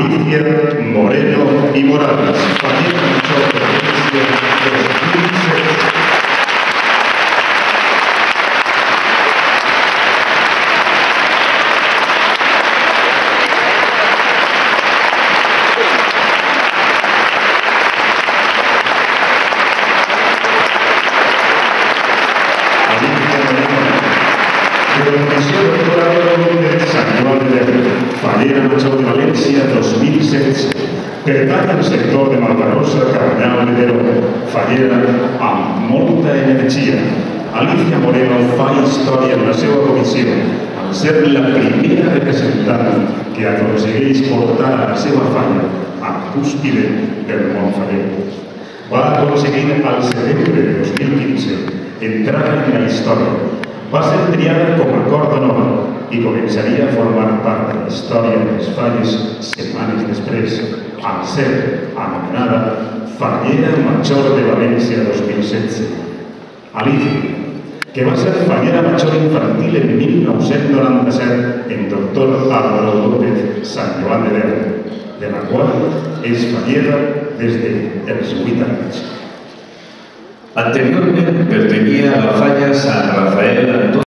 Alicia Moreno y Morales, Fallera Machor de Valencia 2006. Professió de doctorat de Sant Joan de Déu, Fallera Machor de València 2016. Pertany al sector de Malvarosa, Cabanyal de Terol, Fallera amb molta energia. Alicia Moreno fa història en la seva comissió, al ser la primera representant que aconsegueix portar a la seva falla a cúspide del món faller. Va aconseguir al setembre de 2015 entrar en la història. Va ser triada com a corda nova i començaria a formar part de la història de les falles setmanes després, al ser anomenada Fallera Machor de València 2016. Alicia, que va ser Fallera Machor infantil en 1997 en Doctor Álvaro López, Sant Joan de Déu, de la qual és fallera des dels 8 anys. Anteriorment pertanyia a la falla Sant Rafael Antoni